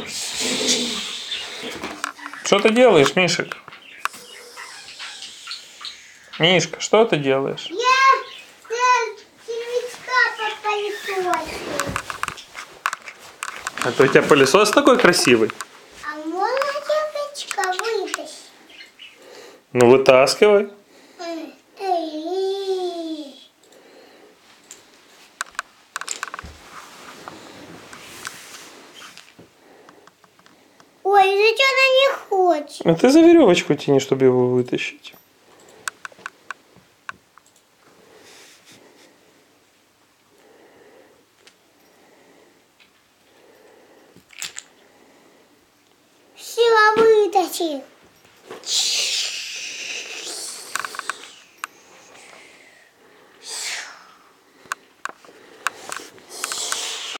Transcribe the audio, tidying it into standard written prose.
Что ты делаешь, Мишек? Мишка, что ты делаешь? Я червячка попылесосила. Это у тебя пылесос такой красивый? А можно червячка вытащить? Ну вытаскивай. Ой, зачем она не хочет? А ты за веревочку тяни, чтобы его вытащить. Все, вытащи.